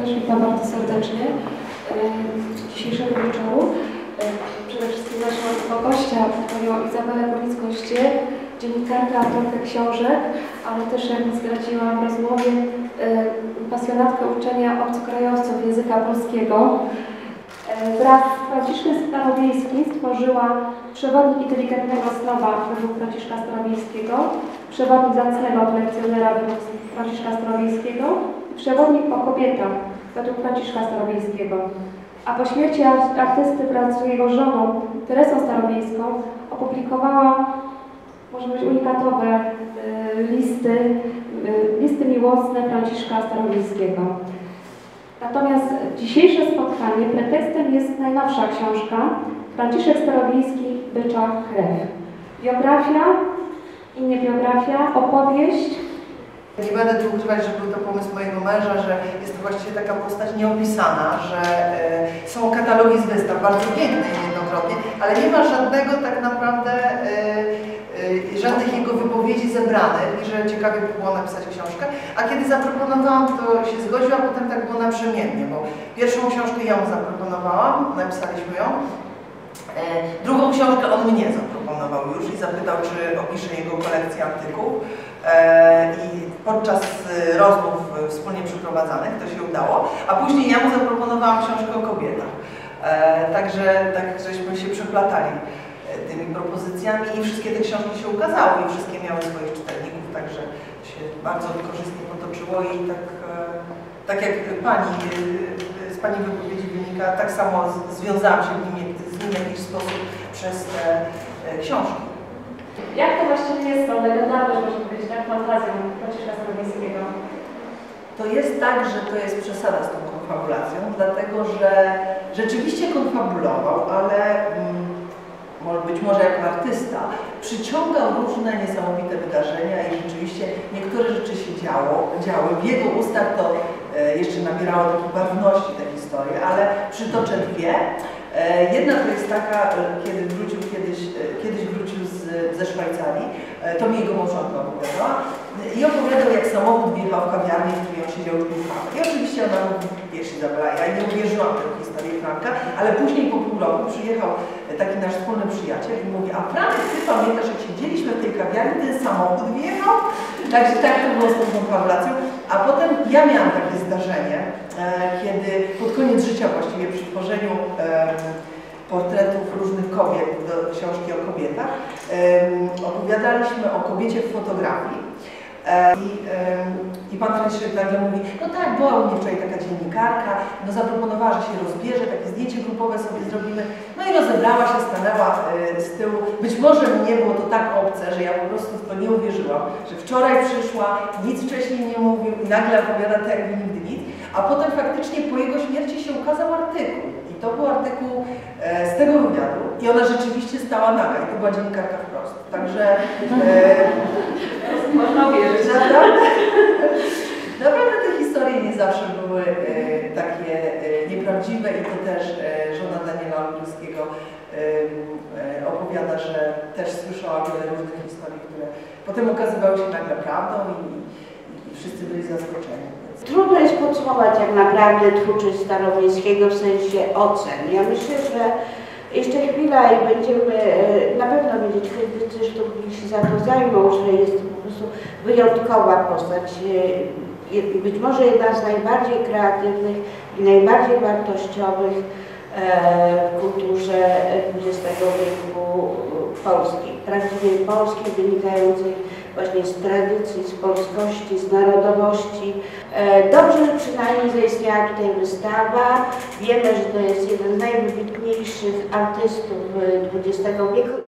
też witam bardzo serdecznie dzisiejszego wieczoru. Przede wszystkim naszego gościa, panią Izabelę Górnicką-Ściel, dziennikarkę, autorkę książek, ale też, jak zdradziłam w rozmowie, pasjonatkę uczenia obcokrajowców języka polskiego. Wraz z Franciszkiem Starowiejskim stworzyła przewodnik inteligentnego snoba według Franciszka Starowiejskiego, przewodnik zacnego kolekcjonera według Franciszka Starowiejskiego i przewodnik o kobietach według Franciszka Starowiejskiego. A po śmierci artysty wraz z jego żoną Teresą Starowiejską opublikowała, może być unikatowe, listy miłosne Franciszka Starowiejskiego. Natomiast dzisiejsze spotkanie pretekstem jest najnowsza książka Franciszek Starowiejski Bycza krew. Biografia i niebiografia, opowieść. Nie będę tu ukrywać, że był to pomysł mojego męża, że jest to właściwie taka postać nieopisana, że są katalogi z wystaw, bardzo piękne niejednokrotnie, ale nie ma żadnego tak naprawdę, żadnych jego wypowiedzi zebranych i że ciekawie by było napisać książkę. A kiedy zaproponowałam, to się zgodził, a potem tak było naprzemiennie, bo pierwszą książkę ja mu zaproponowałam, napisaliśmy ją. Drugą książkę on mnie zaproponował już i zapytał, czy opiszę jego kolekcję antyków. I podczas rozmów wspólnie przeprowadzanych to się udało, a później ja mu zaproponowałam książkę o kobietach. Także tak żeśmy się przeplatali tymi propozycjami i wszystkie te książki się ukazały i wszystkie miały swoich czytelników, także się bardzo korzystnie potoczyło i tak jak z pani wypowiedzi wynika, tak samo związałam się z nim w jakiś sposób przez te książki. Jak to właściwie jest tą legendarność, można powiedzieć, tak, fantazją Franciszka Starowiejskiego? To jest tak, że to jest przesada z tą konfabulacją, dlatego że rzeczywiście konfabulował, ale być może jako artysta przyciągał różne niesamowite wydarzenia i rzeczywiście niektóre rzeczy się działy. W jego ustach to jeszcze nabierało takiej barwności te historie, ale przytoczę dwie. Jedna to jest taka, kiedy wrócił kiedyś wrócił ze Szwajcarii, to mi jego małżonka opowiadała i opowiadał, jak samochód wjechał w kawiarnię, w której on siedział i pił kawę. I oczywiście ona mówi, wiesz, Izabela, ja nie uwierzyłam w tę historię Franka, ale później po pół roku przyjechał taki nasz wspólny przyjaciel i mówi, a Franek, ty pamiętasz, jak siedzieliśmy w tej kawiarni, ten samochód wjechał? Także tak to było z tą konfabulacją. A potem ja miałam takie zdarzenie, kiedy pod koniec życia właściwie przy tworzeniu portretów różnych kobiet do książki o kobietach opowiadaliśmy o kobiecie w fotografii i pan Franciszek nagle mówi, no tak, była u mnie wczoraj taka dziennikarka, no zaproponowała, że się rozbierze, takie zdjęcie grupowe sobie zrobimy, no i rozebrała się, stanęła z tyłu. Być może mnie było to tak obce, że ja po prostu w to nie uwierzyłam, że wczoraj przyszła, nic wcześniej nie mówił i nagle opowiada tak, jakby nigdy nic, a potem faktycznie po jego śmierci się ukazał artykuł. I to był artykuł z tego wywiadu i ona rzeczywiście stała naga i to była dziennikarka wprost. Także można uwierzyć. Naprawdę te historie nie zawsze były takie nieprawdziwe i to też żona Daniela Olbryskiego opowiada, że też słyszała wiele różnych historii, które potem ukazywały się nagle prawdą i wszyscy byli zaskoczeni. Trudno jest podsumować jak naprawdę twórczość Starowiejskiego w sensie ocen. Ja myślę, że jeszcze chwila i będziemy na pewno wiedzieć, krytycy sztuki się za to zajmą, że jest to po prostu wyjątkowa postać. Być może jedna z najbardziej kreatywnych i najbardziej wartościowych w kulturze XX wieku polskiej, prawdziwej polskiej, wynikającej właśnie z tradycji, z polskości, z narodowości. Dobrze, że przynajmniej zaistniała tutaj wystawa. Wiemy, że to jest jeden z najwybitniejszych artystów XX wieku.